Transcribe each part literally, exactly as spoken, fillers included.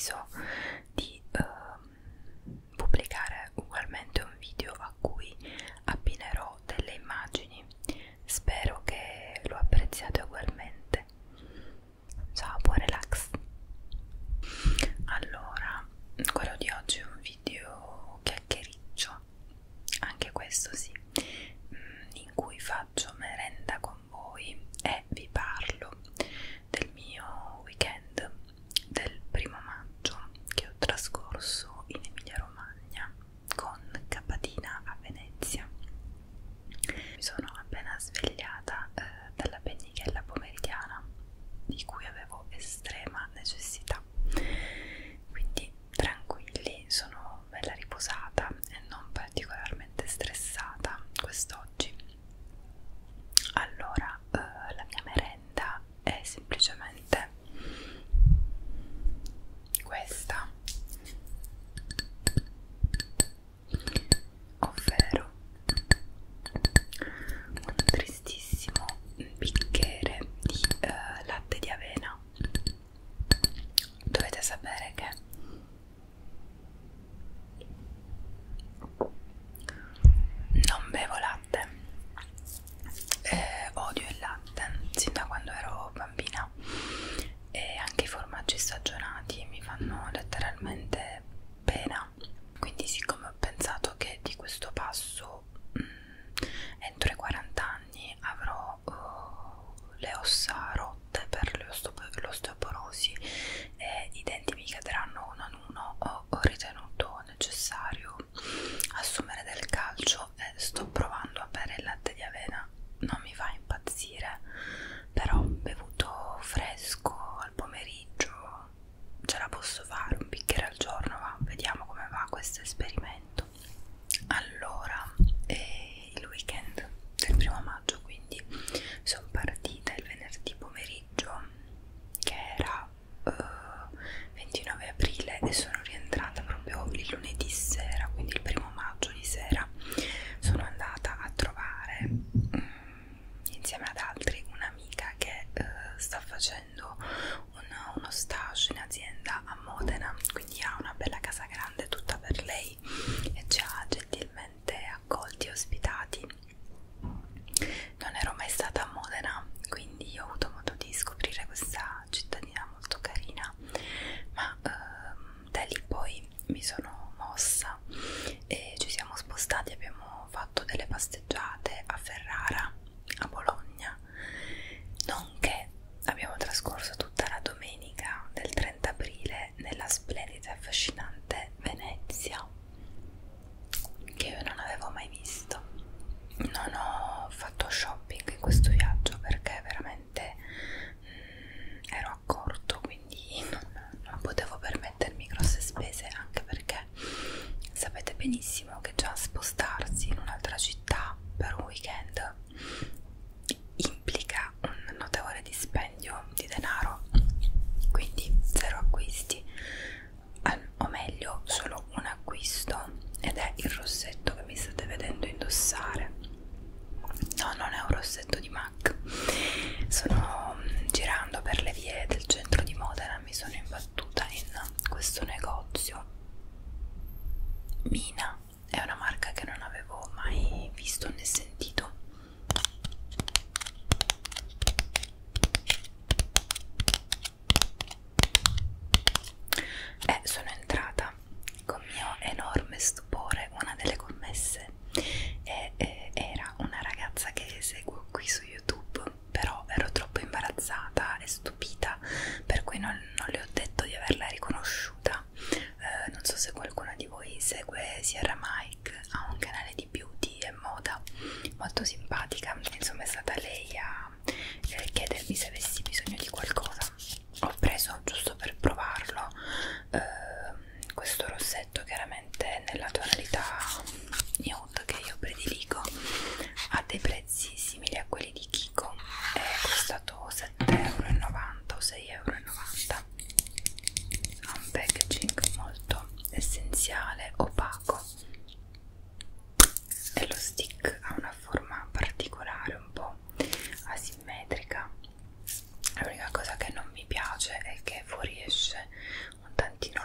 deciso di uh, pubblicare ugualmente un video a cui abbinerò delle immagini. Spero che lo apprezziate ugualmente. Ciao, buon relax. Allora, quello di oggi è un video chiacchiericcio, anche questo sì, in cui faccio merenda con voi e vi parlo del mio weekend del primo maggio che ho trascorso in Emilia Romagna con Capatina a Venezia. Mi sono appena svegliata eh, dalla pennichella pomeridiana di cui avevo estrema necessità, quindi tranquilli, sono bella riposata e non particolarmente stressata quest'oggi. Allora, eh, la mia merenda è semplicemente questa, ovvero un tristissimo bicchiere di eh, latte di avena. Dovete sapere che non bevo latte, eh, odio il latte sin da quando ero bambina, e anche i formaggi stagionati mi fanno letteralmente pena. Quindi, siccome ho pensato che di questo passo mh, entro i quaranta anni avrò uh, le ossa rotte per l'osteoporosi e i denti mi cadranno uno ad uno, ho, ho ritenuto necessario assumere del calcio e sto provando a bere il latte di avena. Non mi fa impazzire, però bevuto fresco al pomeriggio ce la posso fare, un bicchiere al giorno, va, vediamo come va questo esperimento. Allora, eh, il weekend del primo maggio, quindi sono partita il venerdì pomeriggio, che era uh, ventinove aprile, e sono rientrata proprio il lunedì sera, quindi il primo maggio di sera. Sono andata a trovare um, insieme ad altri un'amica che uh, sta facendo un, uno stage in azienda a Modena, quindi ha una bella casa grande tutta per lei e ci ha gentilmente accolti e ospitati. Non ero mai stata a Modena, quindi ho avuto modo di scoprire questa cittadina molto carina, ma ehm, da lì poi mi sono mossa e ci siamo spostati. Abbiamo fatto delle passeggiate a Ferrara, a Bologna, nonché abbiamo trascorso tutta la domenica del trenta aprile nella splendida e affascinante Venezia, che io non avevo mai visto. Non ho fatto shopping in questo viaggio perché veramente mh, ero a corto, quindi non, non potevo permettermi grosse spese, anche perché sapete benissimo che già spostarsi in un'altra città per un weekend implica un notevole dispendio di denaro, quindi zero acquisti, o meglio solo un acquisto, ed è il rossetto che mi state vedendo indossare. No, non è un rossetto di MAC. Sono girando per le vie del centro di Modena, mi sono imbattuta in questo negozio. Mina è una marca che non avevo mai visto né sentito. E sono entrata con mio enorme stupore. Una delle commesse e, e, era una ragazza che seguo qui su YouTube, però ero troppo imbarazzata e stupita, per cui non, non le ho detto di averla riconosciuta. Eh, non so se qualcuno di voi segue Sierra Mike, ha un canale di beauty e moda molto simpatica. Insomma, è stata lei a eh, chiedermi se avessi bisogno di qualcosa. Ho preso, giusto per provarlo, eh, questo rossetto, chiaramente nella tonalità nude che io prediligo, a dei prezzi simili a quelli di Kiko. È costato sette e novanta euro o sei e novanta euro. Ha un packaging molto essenziale, opaco, e lo stick ha una forma particolare, un po' asimmetrica. L'unica cosa che non mi piace è che fuoriesce un tantino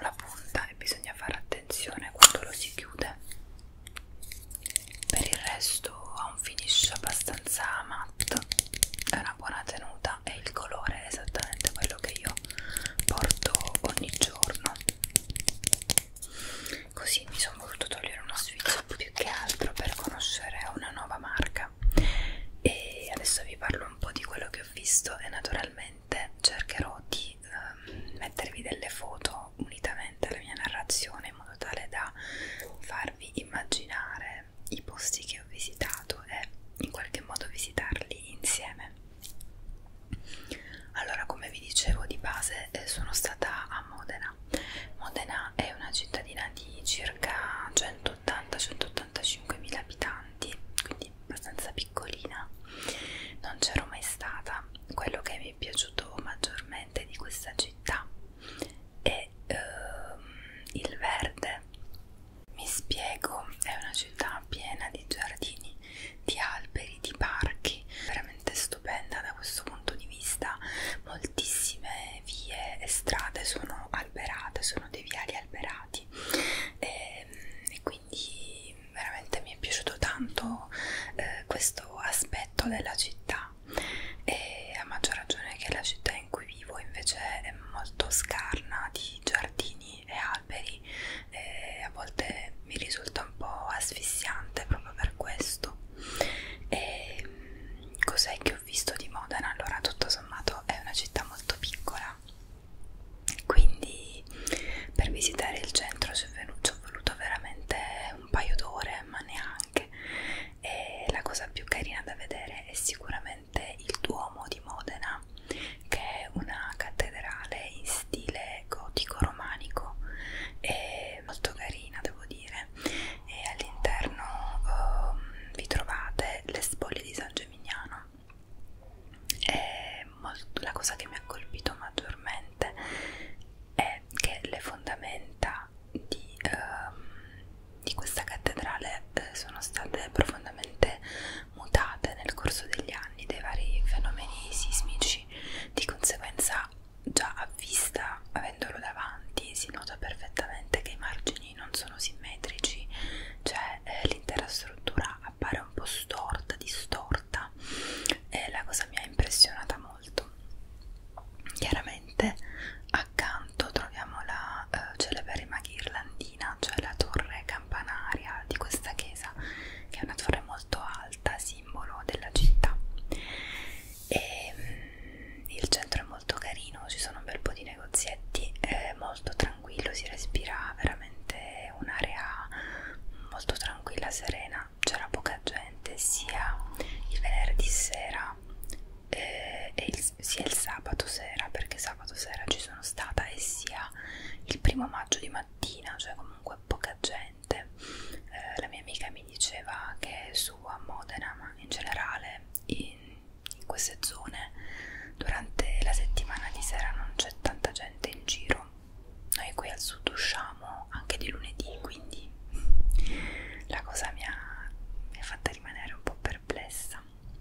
base eh, sono stata a Modena. Modena è una cittadina di circa centottanta centottantacinque mila abitanti, quindi abbastanza piccolina. Non c'ero mai stata. Quello che mi è piaciuto maggiormente di questa città è ehm, il verde. Mi spiego, è una città piena di giardini, di alberi, di parchi, veramente stupenda da questo punto di vista. Moltissime vie e strade sono alberate, sono dei viali alberati e, e quindi veramente mi è piaciuto tanto eh, questo aspetto della città, e a maggior ragione che la città in cui vivo invece è molto scarna di giardini e alberi, e a volte mi risulta un po' asfissiante proprio per questo. E cos'è che ho visto di Modena? Allora, tutto sommato è una città molto piccola, quindi per visitare il centro ci ho voluto veramente un paio d'ore, ma neanche. E la cosa più carina da vedere è sicuramente il Duomo di Modena, che è una cattedrale in stile gotico-romanico, è molto carina, devo dire. E all'interno um, vi trovate le spoglie di San Gimignano. E molto, la cosa che mi ha colpito maggiormente è che le fondamenta di, um, di questa cattedrale eh, sono state profondamente mutate nel corso degli anni dai vari fenomeni sismici. Di conseguenza, già a vista, avendolo davanti, si nota perfettamente che i margini non sono simmetrici, cioè eh, l'intera struttura appare un po' storta, distorta, e la cosa mi ha impressionata molto. Chiaramente accanto troviamo la eh, celeberrima ghirlandina, cioè la torre campanaria di questa chiesa, che è una torre molto alta, simbolo della città. E mm, il centro è molto carino, ci sono un bel po' di negozietti, è molto tranquillo, si respira veramente un'area molto tranquilla, serena. C'era poca gente sia il venerdì sera eh, e il, sia il sabato sera, perché sabato sera ci sono stata, e sia il primo maggio di mattina, cioè comunque poca gente. Eh, la mia amica mi diceva che su a Modena, ma in generale in, in queste zone, durante la settimana di sera non c'è tanta gente in giro. Noi qui al sud usciamo anche di lunedì, quindi la cosa mi ha, mi ha fatta rimanere un po' perplessa.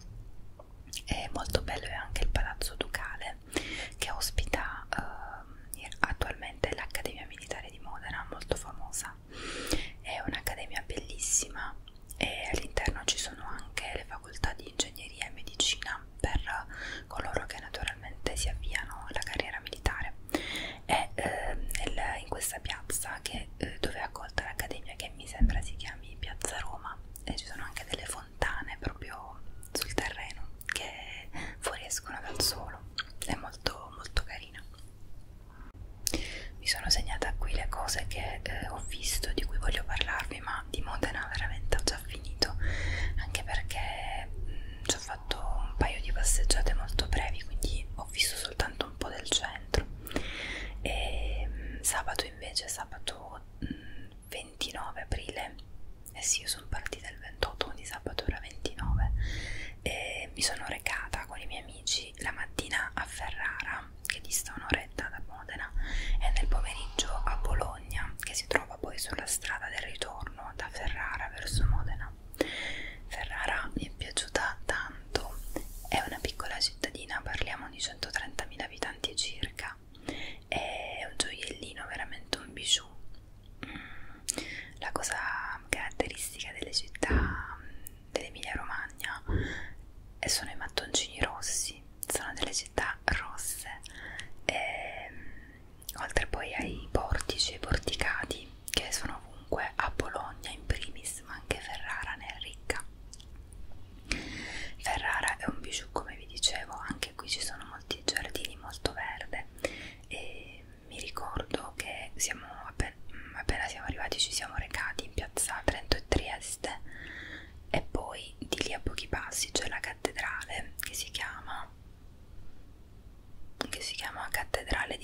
È molto bello è anche il Palazzo Ducale, che ospita eh, attualmente l'Accademia Militare di Modena, molto famosa. È un'accademia bellissima e all'interno ci sono anche le facoltà di ingegneria e medicina per coloro che naturalmente si avviano alla carriera militare. È eh, nel, in questa piazza che, eh, dove è accolta l'accademia, che mi sembra si chiami Piazza Roma, e ci sono anche delle fontane proprio sul terreno che fuoriescono dal suolo. È molto molto carina. Mi sono segnata qui le cose che eh, ho visto, di cui voglio parlarvi, ma di Modena veramente ho già finito, anche perché mh, ci ho fatto un paio di passeggiate molto brevi, quindi ho visto soltanto un po' del centro. E mh, sabato invece, sabato mh, ventinove aprile, eh sì, io sono partita il ventotto, quindi sabato era ventinove, e mi sono recata con i miei amici la mattina a Ferrara, che dista un'oretta da Modena, e nel pomeriggio a Bologna, che si trova poi sulla strada del ritorno da Ferrara verso Modena. Ferrara mi è piaciuta tanto, è una piccola cittadina, parliamo di centotrentamila abitanti circa, è un gioiellino, veramente un bijou.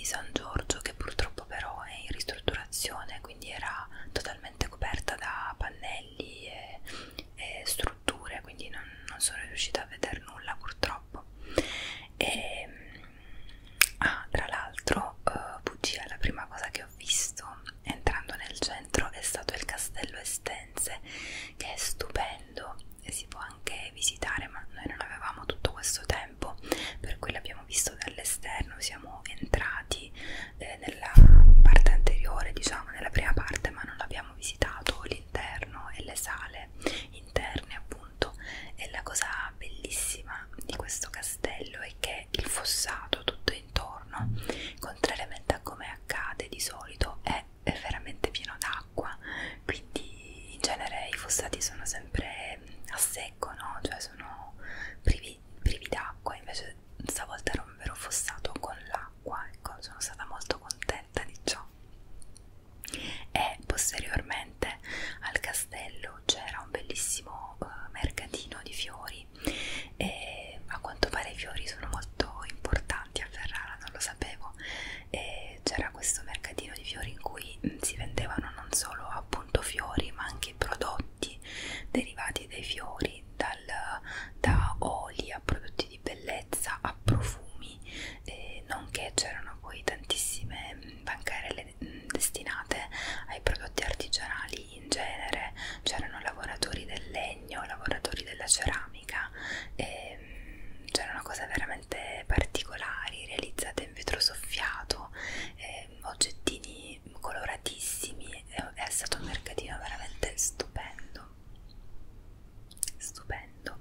di San Giorgio, che purtroppo però è in ristrutturazione, quindi era totalmente coperta da pannelli e, e strutture, quindi non, non sono riuscita a vedere nulla purtroppo. E, ah, tra l'altro, uh, bugia, la prima cosa che ho visto entrando nel centro è stato il castello Estense, che è stupendo e si può anche visitare, ma noi non avevamo tutto questo tempo, per cui l'abbiamo visto dall'esterno. Siamo entrati eh, nella parte anteriore, diciamo nella prima parte, ma non abbiamo visitato l'interno e le sale interne appunto. E la cosa bellissima di questo castello è che il fossato tutto intorno, contrariamente a come accade di solito, è, è veramente pieno d'acqua, quindi in genere i fossati sono sempre a secco, no? Cioè sono privi, privi d'acqua, invece stavolta era un vero fossato con l'acqua, ecco, sono stata molto contenta di ciò. E posteriormente al castello c'era un bellissimo uh, mercatino di fiori, e a quanto pare i fiori sono molto importanti a Ferrara, non lo sapevo. E c'era questo mercatino di fiori in cui mh, si vendevano non solo appunto fiori, ma anche prodotti derivati dai fiori, dal, da oli a prodotti di bellezza a profumi, eh, nonché c'erano poi tantissime bancarelle destinate ai prodotti artigianali in genere. C'erano lavoratori del legno, lavoratori della ceramica, e c'erano cose veramente particolari realizzate in vetro soffiato, e oggettini coloratissimi. È stato un mercatino veramente stupendo, stupendo.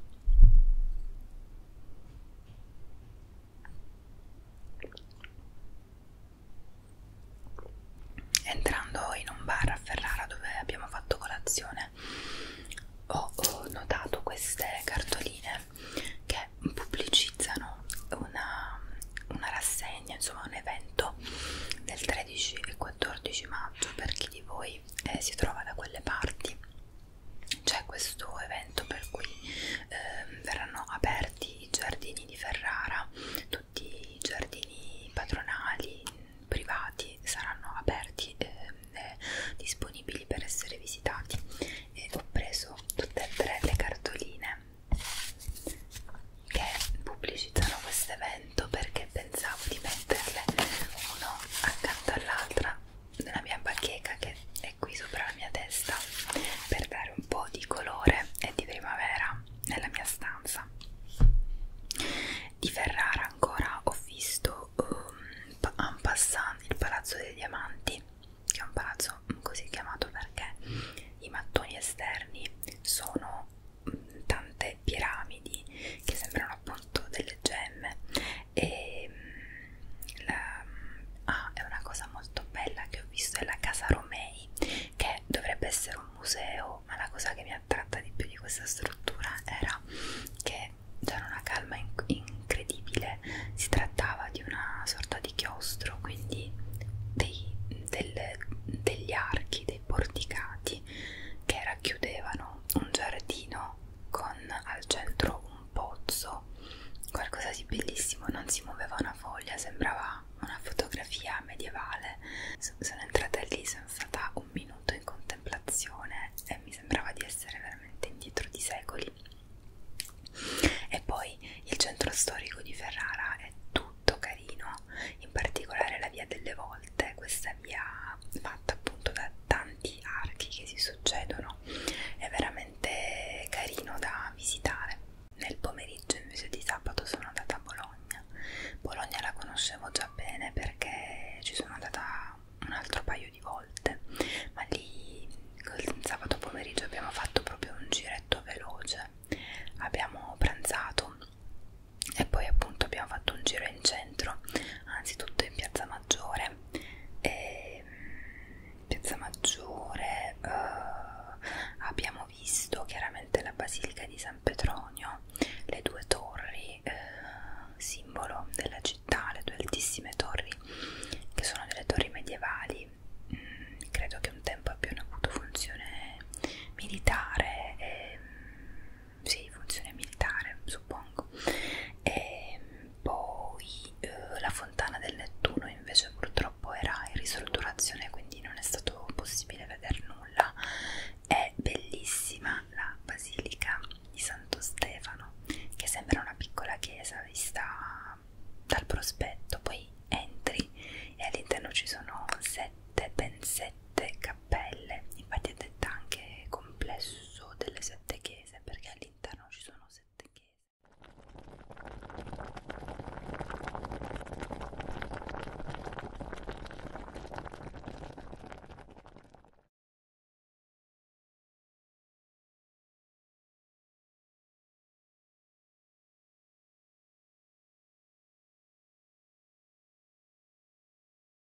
Entrando in un bar a Ferrara dove abbiamo fatto colazione, ho, ho notato queste cartoline che pubblicizzano una, una rassegna, insomma un evento del tredici e quattordici maggio. Per chi di voi eh, si trova da quelle parti, c'è questo evento per cui eh, verranno aperti i giardini di Ferrara, tutti i giardini padronali, privati saranno aperti eh, e disponibili per essere visitati. E ho preso tutte e tre le cartoline che pubblicizzano questo evento, perché pensavo di metterle uno accanto all'altra nella mia bacheca che è qui sopra la mia testa, per dare un po' di colore e di primavera nella mia stanza. Di Ferrara ancora ho visto um, en passant il Palazzo dei Diamanti, che è un palazzo così chiamato perché i mattoni esterni sono um, tante piramidi che sembrano appunto delle gemme. E um, la, ah, è una cosa molto bella che ho visto, è la Casa Romei, che dovrebbe essere un museo, ma la cosa che mi attratta di più di questa struttura era che c'era una calma inc incredibile. Si trattava di una sorta di chiostro, quindi dei, del, degli archi, dei porticati che racchiudevano un giardino con al centro un pozzo, qualcosa di bellissimo. Non si muoveva una foglia, sembrava una fotografia medievale. Sono entrata